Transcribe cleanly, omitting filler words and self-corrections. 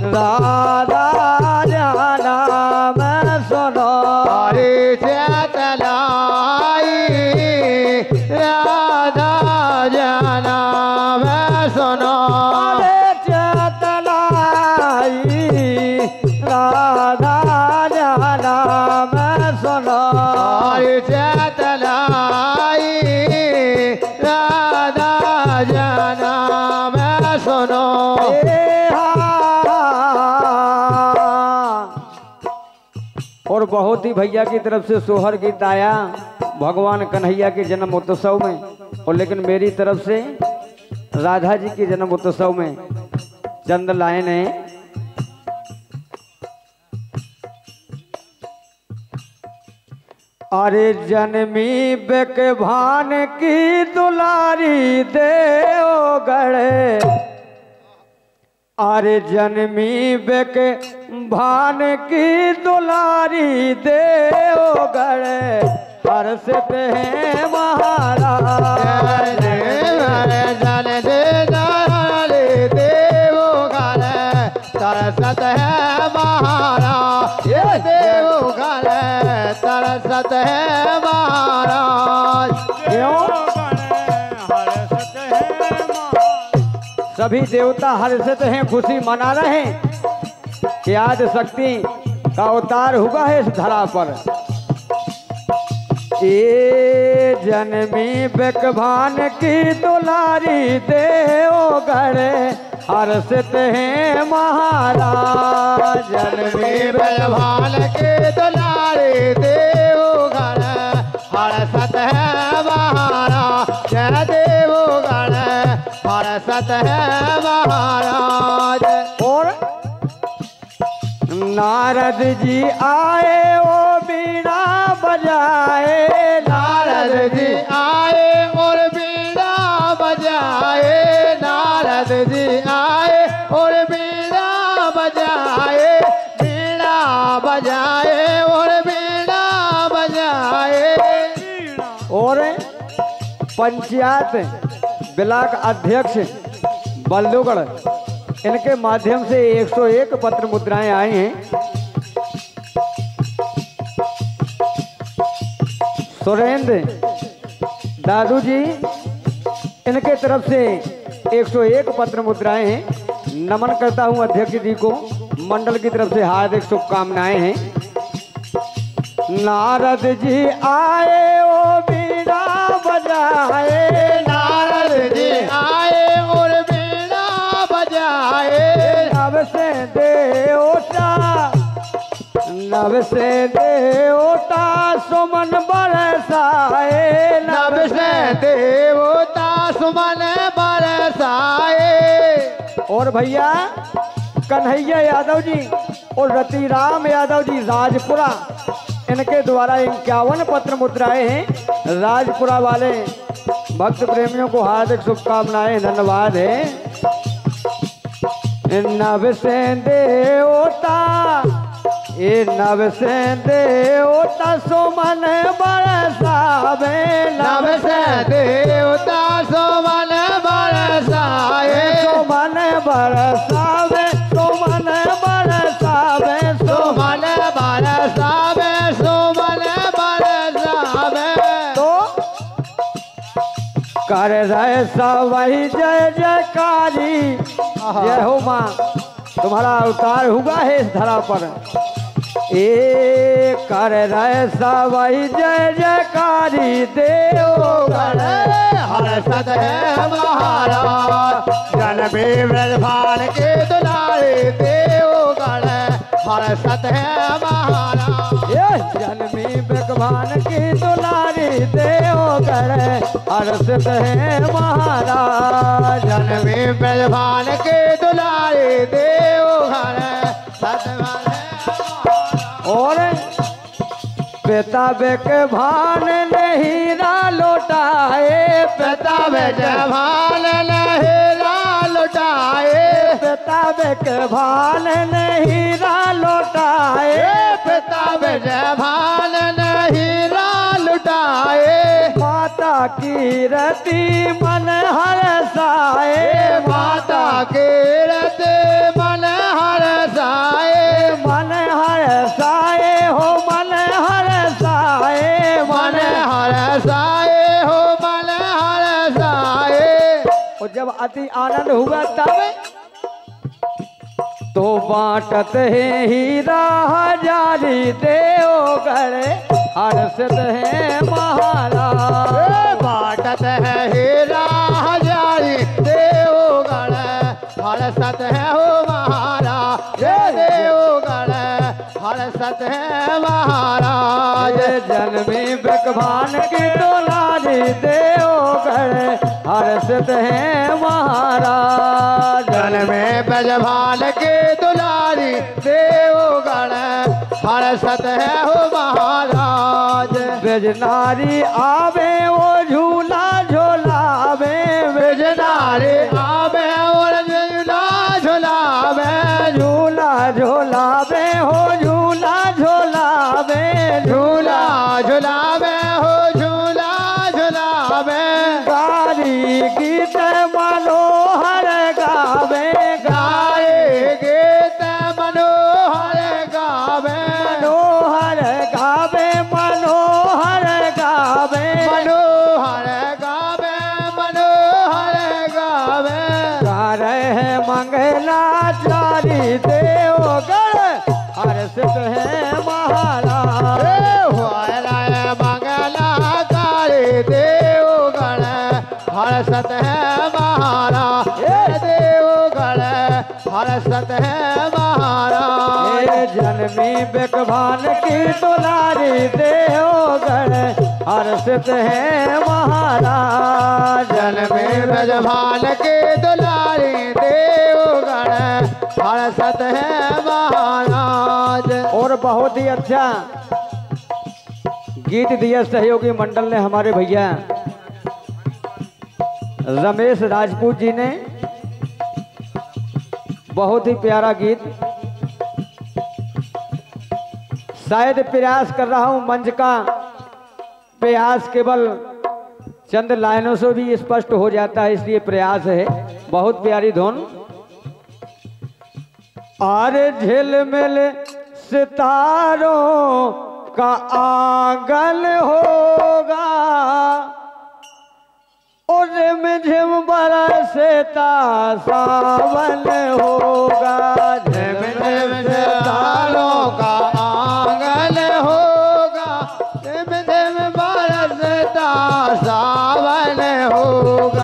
राधा नाम सुनो अरे चतलाई राधा नाम सुनो अरे चतलाई राधा नाम सुनो अरे चतलाई राधा नाम सुनो और बहुत ही भैया की तरफ से सोहर गीत आया भगवान कन्हैया के जन्म उत्सव में, और लेकिन मेरी तरफ से राधा जी के जन्म उत्सव में चंद लाइन है। अरे जन्मी बेक भान की दुलारी देओ गढ़े अरे जन्मी बेक भान की दुलारी देओ गढ़े हर्षित है महाराज जन दे देवो घर तरसत है महाराज ये देवो घर तरसत है महाराज क्यों सभी देवता हर्षित हैं, खुशी मना रहे हैं कि आज शक्ति का अवतार हुआ है इस धरा पर। ए जन्मी बेकभान की दुलारी देओ गढ़े हर्षित हैं महाराज जन्मी बेकभान की दुलारी देवो घर हर्षित है महाराज जय देवो घर हर्षित है महाराज। और नारद जी आए वो बीड़ा बजाए नारद जी आए और बीड़ा बजाए नारद जी आए और बीड़ा बजाए बीड़ा बजाए और बीड़ा बजाए। और पंचायत ब्लॉक अध्यक्ष बल्लूगढ़ इनके माध्यम से 101 पत्र मुद्राएं आई हैं। सुरेंद्र दादू जी इनके तरफ से 101 पत्र मुद्राएं हैं। नमन करता हूं अध्यक्ष जी को, मंडल की तरफ से हार्दिक शुभकामनाएं हैं। नारद जी आए ओ बीड़ा बजाए नारद जी आए और बीड़ा बजाए नव से देवता सुमन बरसाए नभ से देवता सुमन बरसाए। और भैया कन्हैया यादव जी और रतिराम यादव जी राजपुरा इनके द्वारा 51 पत्र मुद्राएं हैं। राजपुरा वाले भक्त प्रेमियों को हार्दिक शुभकामनाएं, धन्यवाद है। नव से देवता ए नव से देवता सुमन बरसावे नभ से देवता सुमन बरसाए सुमन बरसावे सुमन बरसावे सुमन बरसावे सुमन बरसावे। तो कर रहे सवही जय जयकारी जय हो माँ, तुम्हारा अवतार हुआ है इस धरा पर। ए कर रहे सवही जय जयकारी देवगढ़ हर्षित है महाराज जन्मी ब्रजभान के दुलारे देवगढ़ हर्षित है महाराज। ये जन्मी भगवान की दुलारी देवगढ़ हर्षित है महाराज। जन्मी ब्रजभान के दुलारे देवगढ़ सतभान है। और पिता बेक भान ने हीरा लौटाए पिता ब्रजभान ने हीरा लौटाए पिता बेक भान ने हीरा लौटाए पिता ब्रजभान ने हीरा लुटाए माता की रति मन हरसाए माता के रते मन हर अति आनंद हुआ तब तो बांटत है हीरा हजारी देवगढ़ हर्षित है महाराज। बाटत है हीरा हजारी देवगढ़ हर्षत है हो महाराज। देवगढ़ हर्षत है महाराज। जन्मी बिकभान की दुलारी देवगढ़ हर्षित है महाराज। जन्मे ब्रजभान के दुलारी देवगढ़ हर्षत है हो महाराज। ब्रजनारी आवे वो झूला झोलावे। ब्रजनारी आवे और झूला झुलावे। झूला झोलावे हो झूला झोलावे। झूला झुलावे हो झूला झुलावे। गारी गीत मनोहर गावे। गाए गीत मनोहर गावे। मनोहर गावे मनोहर गावे। मनोहर गावे मनोहर गावे। गा रहे मंगलाचारी देवगढ़ हर्षित है महाराज। मंगलाकारी देवगढ़ हर्षत है महाराज। देवगढ़ हर्षत है महाराज। जन्मी बिकभान की दुलारी देवगढ़ हर्षित है महाराज। जन्मे ब्रजभान के दुलारी देवगढ़ हर्षत है महाराज। और बहुत ही अच्छा गीत दिया सहयोगी मंडल ने हमारे भैया रमेश राजपूत जी ने। बहुत ही प्यारा गीत। शायद प्रयास कर रहा हूं मंच का प्रयास केवल चंद लाइनों से भी स्पष्ट हो जाता है, इसलिए प्रयास है। बहुत प्यारी धुन। आरे झिलमिल सितारों का आंगन होगा और रिमझिम बरसता सावन होगा।